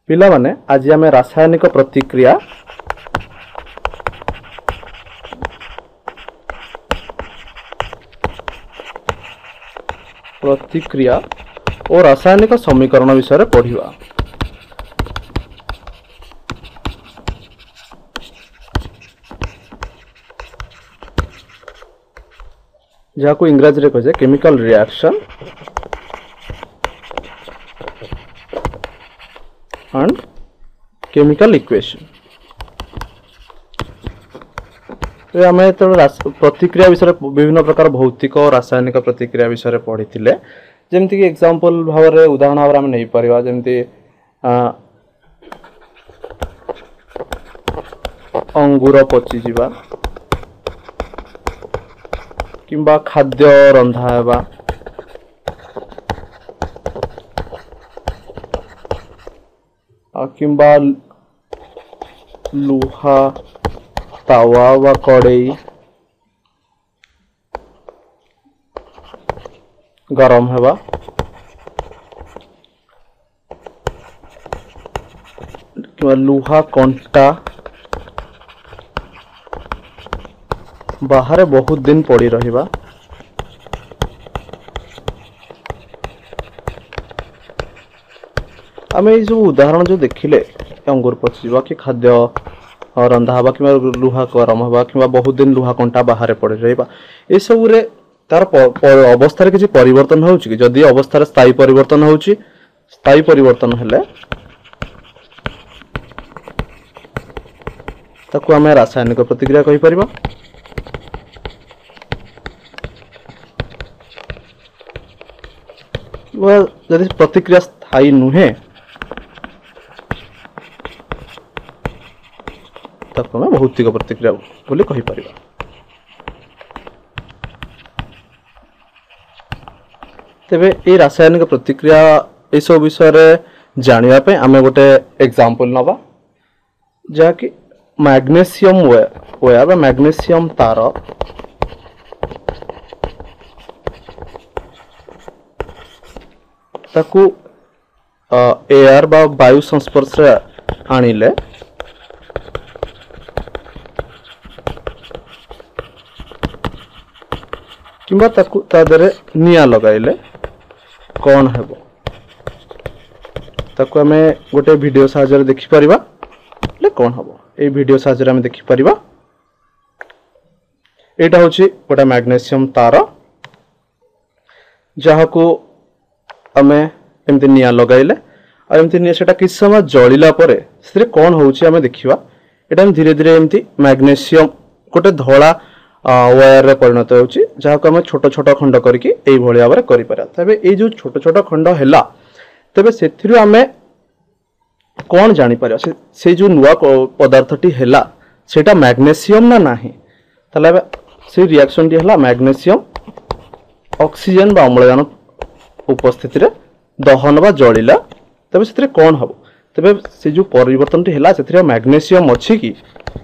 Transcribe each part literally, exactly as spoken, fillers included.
पिला माने आज आम रासायनिक प्रतिक्रिया प्रतिक्रिया और रासायनिक समीकरण विषय पढ़िबा। जहाँ को इंग्रजी रे कहे chemical reaction and chemical equation. तो आम तो प्रतिक्रिया विषय विभिन्न प्रकार भौतिक और रासायनिक प्रतिक्रिया विषय पढ़ी जमती कि एग्जांपल भाव में उदाहरण भाव में नहीं पारिबा जमती अंगूर पची जीवा किंबा खाद्य रंधा हेबा किंबा लुहा तावा वा कड़ई गरम हेबा किंबा लुहा कंटा बाहर बहुत दिन पड़ी रहिबा आम ये सब उदाहरण जो देखिले अंगूर पचिवा कि खाद्य रंधा हवा कि लुहा गरम हवा कि बहुत दिन लुहा कंटा बाहर पड़ रहा ये सब रे तार अवस्था किसी परिवर्तन हो जदि अवस्था स्थायी परिवर्तन हो स्थायी परिवर्तन हेले ताकू आम रासायनिक प्रतिक्रिया कहि परिबा। जदि प्रतिक्रिया स्थायी नुहे ताकू आम भौतिक प्रतिक्रिया बोली कहि परिबा। तेबे ये रासायनिक प्रतिक्रिया ये सब विषय रे जानिया पे आमे गोटे एग्जांपल नबा जहा कि मैग्नीशियम वायर बा मैग्नीशियम तार ताकू एयर बा वायु संस्पर्श आनिले किंबा ताकू तादरे निया लगाइले कौन हेबो ताकू आमे गोटे वीडियो साहाय्य देखि परिबा ले कौन हेबो ए वीडियो साहाय्य आमे देखि परिबा। एटा होची गोटा मैग्नीशियम तार जहा को आमे एमती निया लगाइले और एमती निया सेटा किस समय जळिला परे से कौन होची आमे देखिबा। एटा हम धीरे धीरे एमती मैग्नीशियम गोटे धोला वायर रे परिणत होची जहा को आमे छोट छोट खंड करके एई भली भाबरे करि पारा। तबे ए जो छोट छोट खंड हेला तबे सेथिरु आमे कौन जानि पारा से, से जो नुवा पदार्थटी हेला सेटा मैग्नीशियम ना नाही तले से रिएक्शन टी हेला मैग्नीशियम ऑक्सीजन बा अम्लजान उपस्थिति रे दहन बा जळिला तबे सेथिरे कौन हबो। तबे से जो परिवर्तन टी हेला सेथिरे मैग्नीशियम अछि कि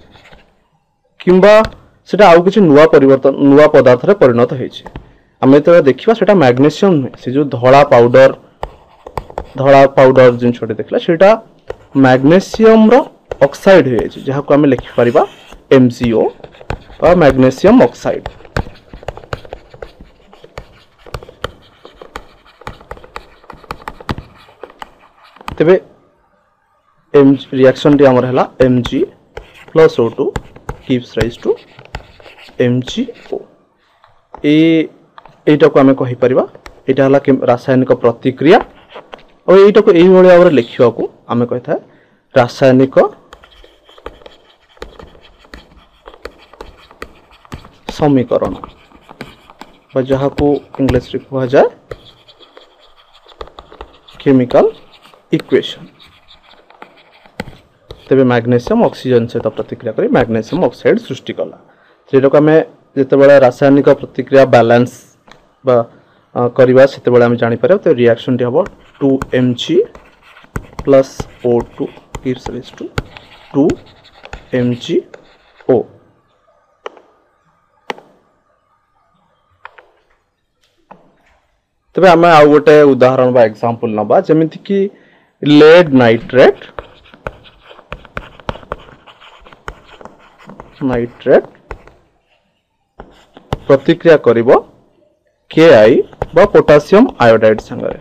किंबा सेटा आउ किछि नुवा परिवर्तन नुवा पदार्थ रे परिणत होइछि आमे तो देखिबा सेटा मैग्नीशियम नुहे से जो धळा पाउडर धळा पाउडर जिन छोटे देखला सेटा मैग्नीशियम रो ऑक्साइड होय छै जहा को आमे लिखि परिबा एम जी ओ और मैग्नीशियम ऑक्साइड। तबे एम रिएक्शन टी हमर हला Mg plus O two gives rise to M G O. ए एटा को आमे कहि परिबा एटा हला रासायनिक प्रतिक्रिया और एटा को एही भली भाबरे लिखिबा को आमे कहथा रासायनिक समीकरण बा जहा को इंग्लिश रे कहा जाय केमिकल इक्वेशन। तबे मैग्नीशियम ऑक्सीजन सहित प्रतिक्रिया करी मैग्नीशियम ऑक्साइड सृष्टि कला जेटा को आमे जेतेबेले रासायनिक प्रतिक्रिया बैलेंस बा करबा सेतेबेले आमे जानि पारे तो रिएक्शन टी हबो two M G plus O two gives rise to two M G O. तबे आमे आ गोटे उदाहरण बा एग्जांपल नबा जेमिति कि लेड नाइट्रेट नाइट्रेट प्रतिक्रिया करिवो के आई बा पोटासियम आयोडाइड संगरे।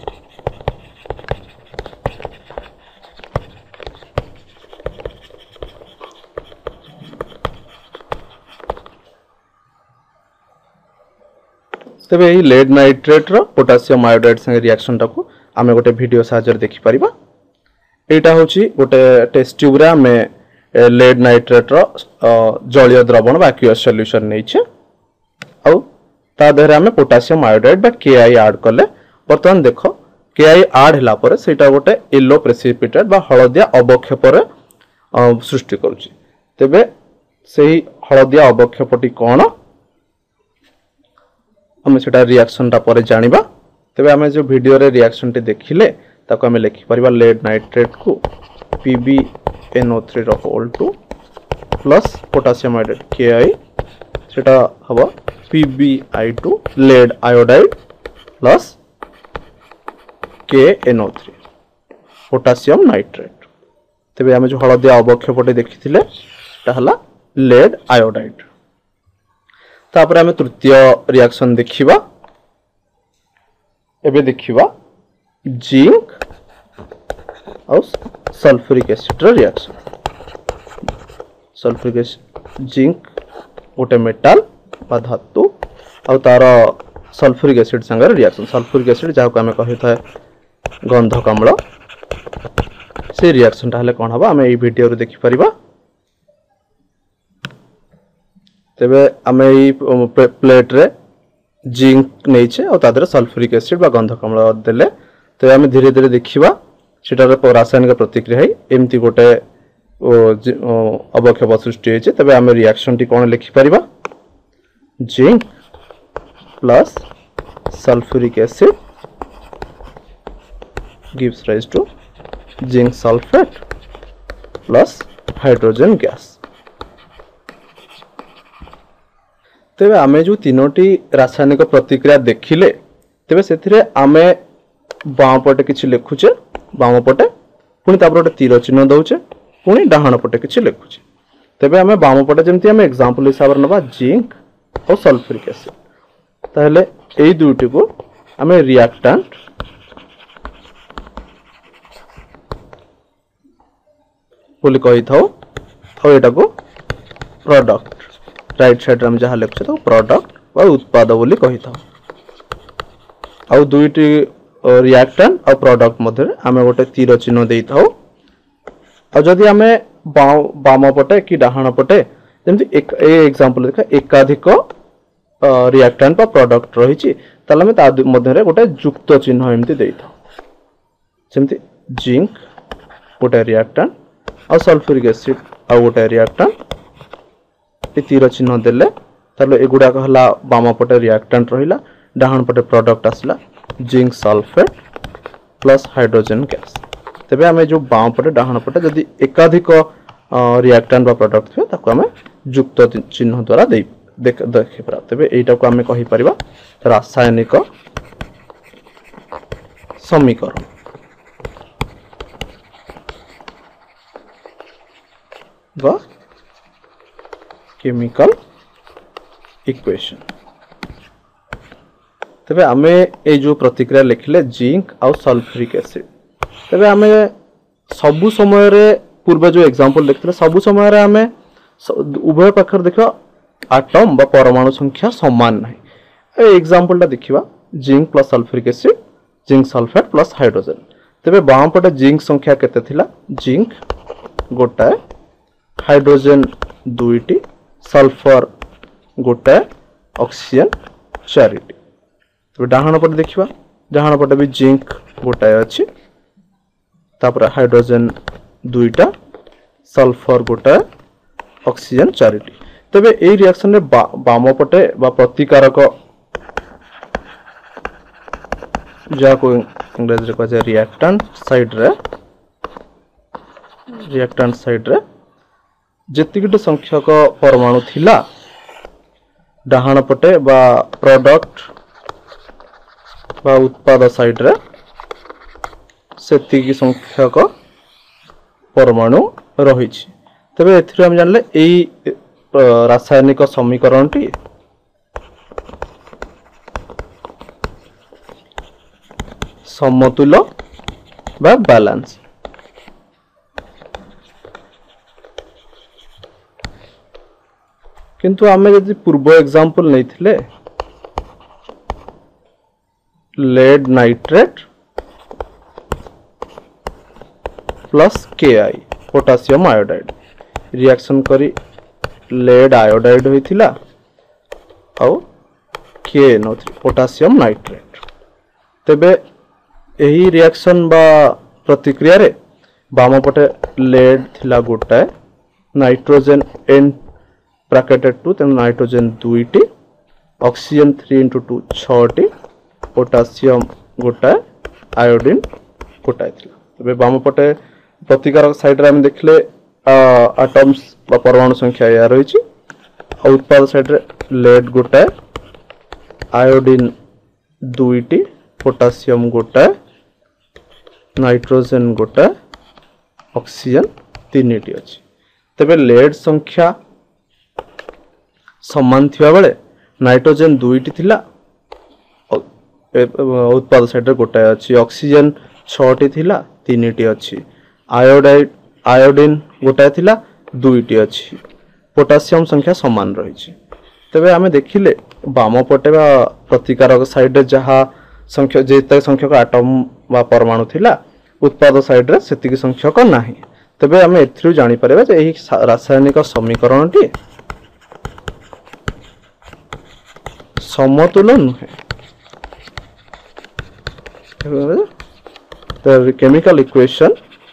तेबे एही लेड नाइट्रेट रो पोटासियम आयोडाइड संगे रिएक्शन टाको आमे गोटे वीडियो साहाଯ୍य देखि परिबा। एटा होची गोटे टेस्ट ट्यूब रे आमे लेड नाइट्रेट रो जलीय द्रवण बा एक्वियस सॉल्यूशन नै छै आ ता देहरे आमे पोटासियम आयोडाइड बा के आई ऐड करले। वर्तमान देखो के आई ऐड हला परे सेटा गोटे येलो प्रेसिपिटेट बा हळदिया अवक्षेप रे सृष्टि करूची। तेबे सेही हळदिया अवक्षेपटी कोन आमे सेटा रिएक्शन ता परे जानिबा। तेबे आमे जो वीडियो रे रिएक्शन टी देखिले ताको आमे लिखि परिबा लेड नाइट्रेट को P B N O three रो whole two plus potassium iodide K I सेटा हबो P B I two lead iodide plus K N O three potassium nitrate. तेबे आमे जो हळदिया अवक्षेपटी देखिथिले सेटा हला लेड आयोडाइड। तापर आमे तृतीय रिएक्शन देखिबा। एबे देखिबा जिंक और सल्फ्यूरिक एसिड रो रिएक्शन। सल्फ्यूरिक एसिड जिंक गोटे मेटाल बा धातु और तार सल्फ्यूरिक एसिड संगे रिएक्शन। सल्फ्यूरिक एसिड जाको आमे कहि थाए गंधक अम्ल से रिएक्शन ता हले कोन हबा आमे ए वीडियो रे देखि परिबा। तेबे आमे ई प्लेट रे जिंक नै छै और तादरे सल्फ्यूरिक एसिड बा गंधक अम्ल देले। तेबे आमे धीरे धीरे देखिबा सेटार रासायनिक प्रतिक्रिया है एमती गोटे अवक्षेप सृष्टि होइछे। तेबे आमे रिएक्शन टी कोन लिखि परिबा zinc plus sulphuric acid gives rise to zinc sulfate plus hydrogen gas। तेबे आमे जो तीनोटी रासायनिक प्रतिक्रिया देखिले तेबे सेथिरे आमे बाम पटे किछि लिखुचे बाम पटे पुनी तापर गोटे तीर चिन्ह दउचे पुनी डाहाण पटे किछि लिखुचे। तेबे आमे बाम पटे जेमति आमे एग्जांपल हिसाब रे नबा जिंक और सल्फ्यूरिक एसिड ताहले एई दुइटी को आमे रिएक्टेंट बोली कहि थाउ और एटा को प्रोडक्ट राइट साइड रे जहाँ लिखुचे तो प्रोडक्ट बा उत्पाद बोली कहि थाउ। आ दुईटी रिएक्टेंट और प्रोडक्ट मध्य आमे गोटे तीर चिन्ह देई थाउ। आ जदि आमे बाम पटे कि डाहाण पटे जेमति एक ए एग्जांपल देखा एकाधिक रिएक्टेंट बा प्रोडक्ट रहिछि ताले आमे ता मध्य रे गोटे युक्त चिन्ह एमति देई थाउ। जेमति जिंक गोटे रिएक्टेंट और सल्फ्यूरिक एसिड और गोटे रिएक्टेंट ए तीर चिन्ह देले ताले एगुडा हला बाम पटे रिएक्टेंट रहिला डाहाण पटे प्रोडक्ट आसला zinc sulphate plus hydrogen gas. तेबे आमे जो बाम पटे डाहाण पटे जदि एकाधिक रिएक्टेंट बा प्रोडक्ट थे ताको आमे युक्त चिन्ह द्वारा दे देख देखि परा। तेबे एटा को आमे कहि परिबा रासायनिक समीकरण बा केमिकल इक्वेशन। तेबे आमे ए जो प्रतिक्रिया लिखले जिंक और सल्फ्यूरिक एसिड तेबे आमे सबु समय रे पूर्व जो एग्जांपल देखले सबु समय रे आमे उभय पाखर देखिबा एटम बा परमाणु संख्या समान नाही। ए एग्जांपल ता देखिबा zinc plus sulphuric acid zinc sulphate plus hydrogen. तेबे बाम पटे जिंक संख्या केते थिला जिंक गोटा हाइड्रोजन दुईटी सल्फर गोटे ऑक्सीजन चारिटी। तो डाहाण पटे देखिबा डाहाण पटे भी जिंक गोटाए अछि तापर हाइड्रोजन दुईटा सल्फर गोटाए ऑक्सीजन चारिटी। तबे एई रिएक्शन रे बाम पटे बा प्रतिकारक जाको इंग्लिश रे कहै रिएक्टेंट साइड रे रिएक्टेंट साइड रे जेतिकिट संख्यक परमाणु थिला डाहाण पटे बा प्रोडक्ट बा उत्पाद साइड रे सेतिकी संख्यक परमाणु रही। तेबे एथिरे हम जानले एई रासायनिक समीकरणटी समतुल्य बा बैलेंस। किंतु आमे यदि पूर्व एग्जांपल नैथिले lead nitrate plus K I potassium iodide reaction करी लेड आयोडाइड होइथिला आउ K no three potassium nitrate. तेबे एही रिएक्शन बा प्रतिक्रिया रे बाम पटे लेड थिला गोटाए नाइट्रोजन एन ब्रैकेटेड टू तेन नाइट्रोजन दुईटी ऑक्सीजन थ्री इंटू टू छटी पोटासियम गोटाए आयोडीन गोटाए थिला। तेबे बाम पटे प्रतिकारक साइड रे हम देखले एटम्स बा परमाणु संख्या या रही। उत्पाद साइड रे लेड गोटाए आयोडीन दुईटी पोटासियम गोटाए नाइट्रोजन गोटाए ऑक्सीजन तीन टी अछि। तेबे लेड संख्या समान थिबा बेले नाइट्रोजन दुईटी थिला उत्पाद साइड रे गोटाए अछि। ऑक्सीजन छटी थिला तीन टी अछि। आयोडाइड आयोडीन गोटाए थिला दुईटी अछि। पोटासियम संख्या समान रही। तेबे आमे देखिले बाम पटे बा प्रतिकारक साइड रे जहा संख्या जेते संख्यक एटम बा परमाणु थिला उत्पाद साइड रे सेतिकी संख्यक नाही। तेबे आमे एथिरु जानि परबे जे एही रासायनिक समीकरणटी समतुल्य नुहे। The chemical equation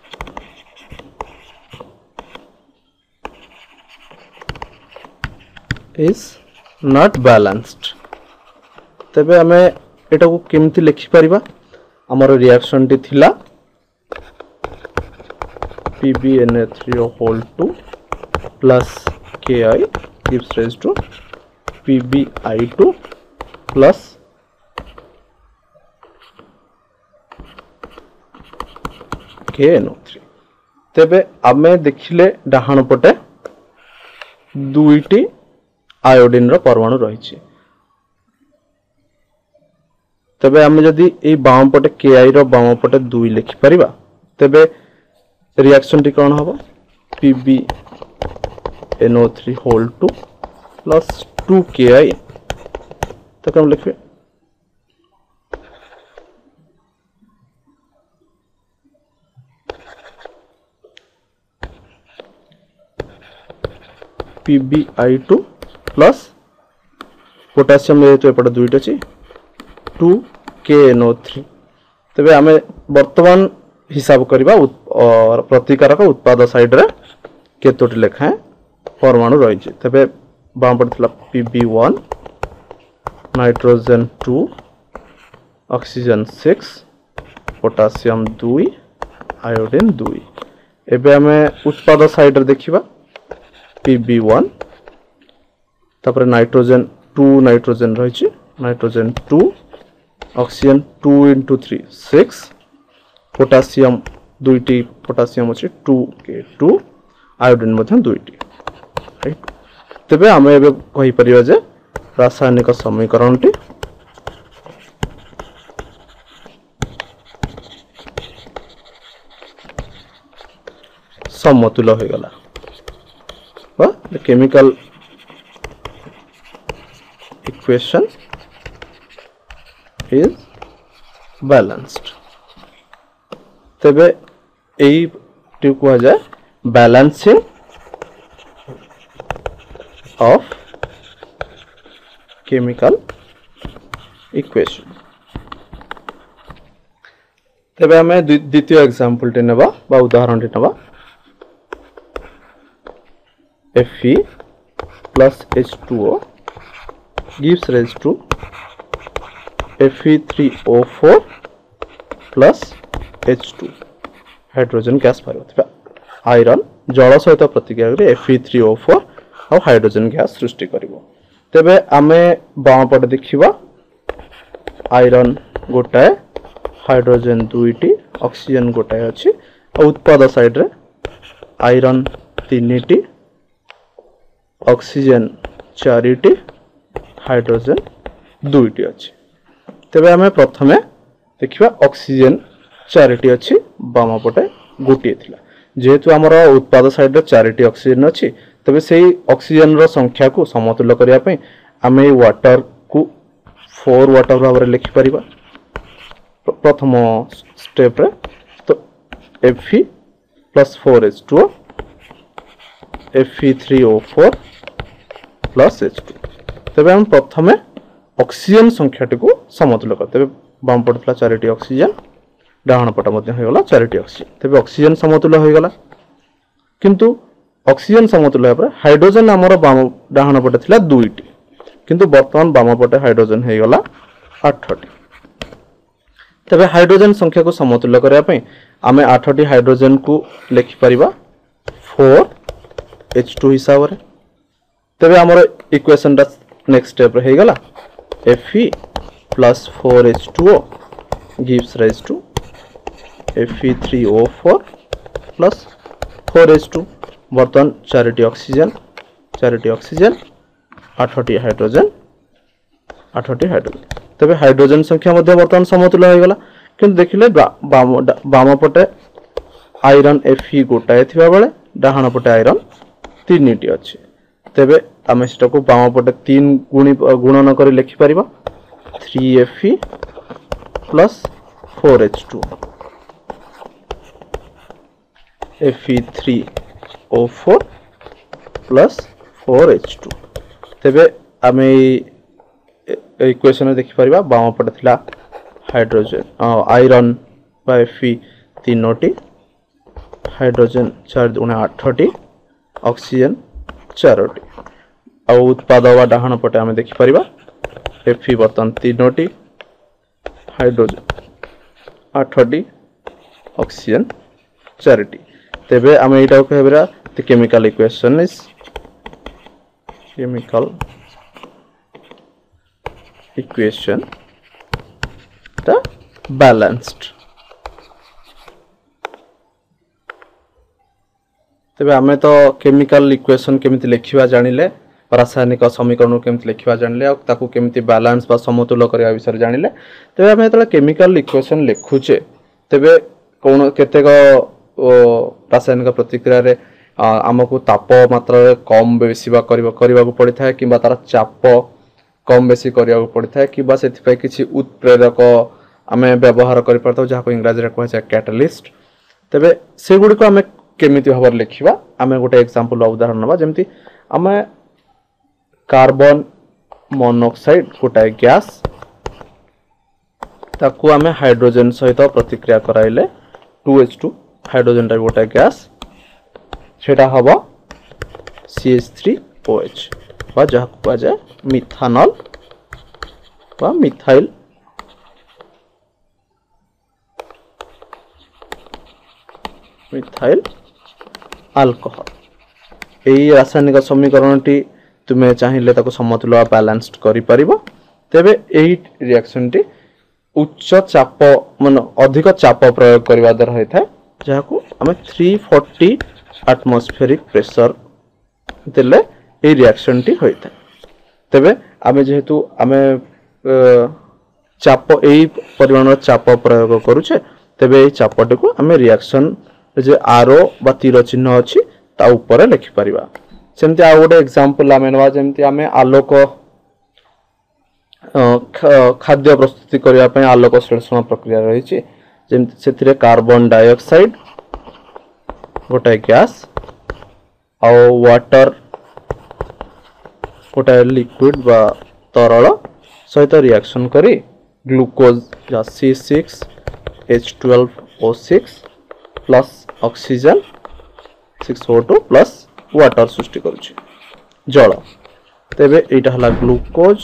is not balanced। तेबे हमें एटा को केमती लिखि परिबा हमर रिएक्शन टी थिला P b N a three O whole two plus K I gives rise to P b I two plus K N O three। तेबे आमे देखिले डाहाण पटे दुईटी आयोडीन रो परमाणु रही। तेबे आमे जदि ए बाम पटे के आई रो बाम पटे दुई लिखि परिबा तेबे रिएक्शन टी कोन हबो P b N O three whole two plus two K I तो कम लिखबे P b I two plus potassium ये तो एपटे दुईटा अछि two K N O three। तबे आमे वर्तमान हिसाब करबा और प्रतिकारक उत्पाद साइड रे केतोटी लेखा परमाणु रही छै। तबे बाम पड़थला P b one nitrogen two oxygen six potassium two iodine two। एबे आमे उत्पाद साइड रे देखिबा P b one तापर नाइट्रोजन two नाइट्रोजन रही छै nitrogen two oxygen two into three six potassium दुईटी पोटासियम अछि two K two आयोडीन मध्यम दुईटी राइट। तबे आमे एबे कहि परिबा जे रासायनिक समीकरणटी समतुल्य हो गला बा the chemical equation is balanced। तबे एई टी को जाय बैलेंसिंग ऑफ केमिकल इक्वेशन। तबे हमें द्वितीय एग्जांपल टे नेबा बा उदाहरण टे नेबा Fe plus H two O gives rise to F e three O four plus H two hydrogen gas पाइबा आयरन जल सहित प्रतिक्रिया करे F e three O four और हाइड्रोजन गैस सृष्टि करिवो। तेबे आमे बाम पटे देखिबा आयरन गोटाए हाइड्रोजन दुईटी ऑक्सीजन गोटाए अछि उत्पाद साइड रे आयरन तीन टी ऑक्सीजन चार टी हाइड्रोजन दो टी अछि तबे हमें प्रथमे देखिबा ऑक्सीजन चार टी अछि बाम पटे गोटे थिला जेहेतु हमर उत्पाद साइड रे चार टी ऑक्सीजन अछि तबे सेही ऑक्सीजन रो संख्या को समतुल्य करिया पई हमें वाटर को फोर वाटर भाव रे लिखि परिबा प्रथम स्टेप रे तो Fe plus four H two O F e three O four plus H two तबे हम प्रथमे ऑक्सीजन संख्या को समतुल्य कर तबे बाम पड़तला चार टी ऑक्सीजन डाहण पट मध्ये हो गला चार टी ऑक्सीजन तबे ऑक्सीजन समतुल्य हो गला किंतु ऑक्सीजन समतुल्य पर हाइड्रोजन हमर बाम डाहण पटे थिला दो टी किंतु वर्तमान बाम पटे हाइड्रोजन हो गला आठ टी तबे हाइड्रोजन संख्या को समतुल्य करिया पई आमे आठ टी हाइड्रोजन को लिखि परिबा फोर एच टू हिसाब रे तबे हमर इक्वेशन दा नेक्स्ट स्टेप रे हो गला Fe plus four H two O gives rise to F e three O four plus four H two वर्तमान चार टी ऑक्सीजन चार टी ऑक्सीजन आठ टी हाइड्रोजन आठ टी हाइड्रोजन तबे हाइड्रोजन संख्या मध्ये वर्तमान समतुल्य हो गला किंतु देखिले बाम बाम पटे आयरन Fe गोटाए थिबा बेले डाहाण पटे आयरन तीन टी अछि तबे आमे सेटा को बाम पटे तीन गुणी गुणन करी लिखि परिबा three Fe plus four H two Fe three O four plus four H two तबे आमे इक्वेशन देखि परिबा बाम पटे थिला हाइड्रोजन आयरन बा Fe तीन टी हाइड्रोजन चार दुणे आठ टी ऑक्सीजन चार टी आ उत्पाद वा डाहण पटे आमे देखि परिबा Fe वर्तमान तीन टी हाइड्रोजन आठ टी ऑक्सीजन चार टी तबे आमे एटा कहबरा the chemical equation is chemical equation the balanced तबे आमे तो केमिकल इक्वेशन केमिति लिखिबा जानिले रासायनिक समीकरण केमिति लिखिबा जानिले आ ताकू केमिति बैलेंस बा समतुल्य करिया विषय जानिले तबे आमे तला केमिकल इक्वेशन लिखुचे तबे कोन केतेक रासायनिक प्रतिक्रिया रे आमको ताप मात्रा रे कम बेसी बा करबा करबा को पड़ी थाए किबा तार चाप कम बेसी करिया को पड़ी थाए किबा सेति पय किछि उत्प्रेरक आमे व्यवहार करि परतो जहा को इंग्लिश रे कहै छै कैटलिस्ट तबे से गुडी को आमे केमिति भाबर लिखिबा आमे गोटे एग्जांपल उदाहरण नबा जेमति आमे कार्बन मोनोऑक्साइड गोटे गैस ताकू आमे हाइड्रोजन सहित प्रतिक्रिया कराइले टू एच टू हाइड्रोजन टा गोटे गैस सेटा हबो C H three O H बा जहा को कहा जाय मिथानल बा मिथाइल मिथाइल अल्कोहल एई रासायनिक समीकरण टी तुमे चाहिले ताको समतुल्य बैलेंस्ड करि परिबो तबे एई रिएक्शन टी उच्च चाप मन अधिक चाप प्रयोग करबा दर होय थाए जहा को हमें थ्री फोर्टी एटमॉस्फेरिक प्रेशर देले ए रिएक्शन टी होय थाए तबे आमे जेहेतु आमे चाप एई परिमाण चाप प्रयोग करूछे तबे एई चापटी को आमे रिएक्शन जे आरो बा तीर चिन्ह अछि ता ऊपर लिखि परिबा सेमति आ गोटे एग्जांपल आमे नवा जेमति आमे आलोक खाद्य प्रस्तुति करिया पय आलोक संश्लेषण प्रक्रिया रही छि जेमति सेथिरे कार्बन डाइऑक्साइड गोटे गैस आ वाटर गोटे लिक्विड बा तरल सहित रिएक्शन करी ग्लूकोज या C six H twelve O six plus oxygen six O two plus water सृष्टि करुछि जल तेबे एटा हला ग्लूकोज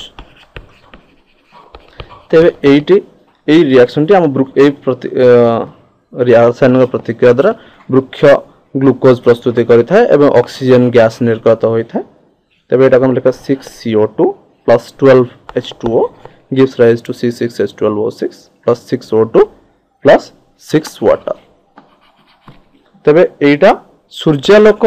तेबे एटी ए रिएक्शन टी हम ए प्रति रासायनिक प्रतिक्रिया द्वारा वृक्ष ग्लूकोज प्रस्तुति करि थाए एवं ऑक्सीजन गैस निर्गत होई थाए तेबे एटा हम लिखा six C O two plus twelve H two O gives rise to C six H twelve O six plus six O two plus six water. तेबे एटा सूर्यालोक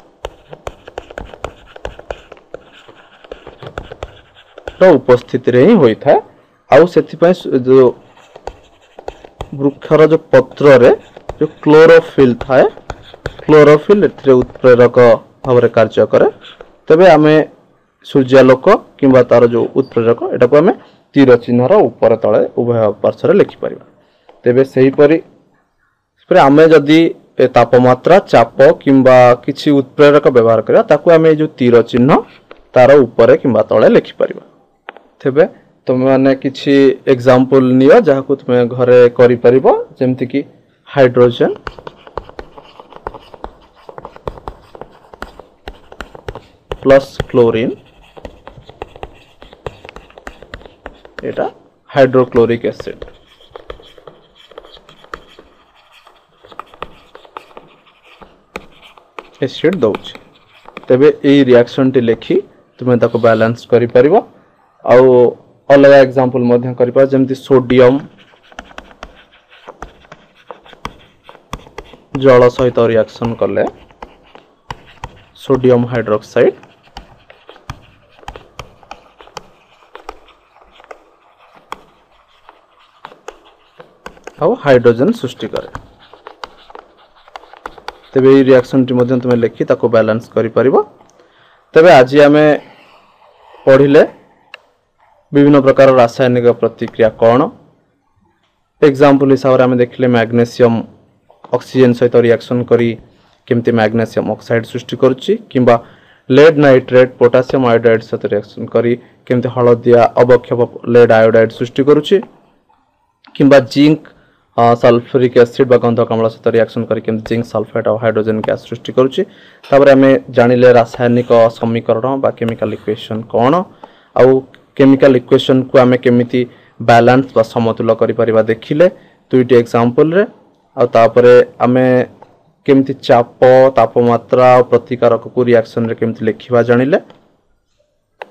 उपस्थिति रे ही होई था। आउ सेति पय जो वृक्षर जो पत्र रे जो क्लोरोफिल थाए, क्लोरोफिल एथिरे उत्प्रेरक भाव कार्य करे। तेबे आमे सूर्यालोक किंबा तार जो उत्प्रेरक एटा को आमे तीर चिन्हर ऊपर तळे उभय पार्श्व रे लिखि परिबा। तेबे सही परि आमे जदि तापमात्रा चाप किंबा किछि उत्प्रेरक व्यवहार करिया ताकू आमे जो तीर चिन्ह तार ऊपर किंबा तळे लिखि परिबा। तेबे तुम माने किछि एग्जांपल नियो जाहाकू तुमे घरे करि परिबो, जेमति कि हाइड्रोजन प्लस क्लोरीन एटा हाइड्रोक्लोरिक एसिड। एसिड दउछि। तेबे एई रिएक्शन टी लेखि तुमे ताको बैलेंस करि परिबो। आउ अलग एग्जांपल मध्य करि पा, जेमति सोडियम जल सहित रिएक्शन करले सोडियम हाइड्रोक्साइड आउ हाइड्रोजन सृष्टि करे। तेबे ई रिएक्शन टी मध्य तुमे लेखि ताको बैलेंस करि परिबो। तेबे आज आमे पढिले विभिन्न प्रकार रासायनिक प्रतिक्रिया कौन। एग्जांपल हिसाब रे आमे देखले मैग्नीशियम ऑक्सीजन सहित रिएक्शन करी केमती मैग्नीशियम ऑक्साइड सृष्टि करूची, किंबा लेड नाइट्रेट पोटासियम आयोडाइड सहित रिएक्शन करी केमती हळदिया अवक्षेप लेड आयोडाइड सृष्टि करूची, किंबा जिंक सल्फ्यूरिक एसिड बा गंधक अम्ल सहित रिएक्शन करी केमती जिंक सल्फेट और हाइड्रोजन गैस सृष्टि करूची। तापर आमे जानिले रासायनिक समीकरण बा केमिकल इक्वेशन कौन, आउ केमिकल इक्वेशन को आमे केमिति बैलेंस बा समतुल करि परिबा देखिले दुईटी एग्जांपल रे। आ तापरे आमे केमिति चाप तापमात्रा और प्रतिकारक को रिएक्शन रे केमिति लेखिबा जानिले।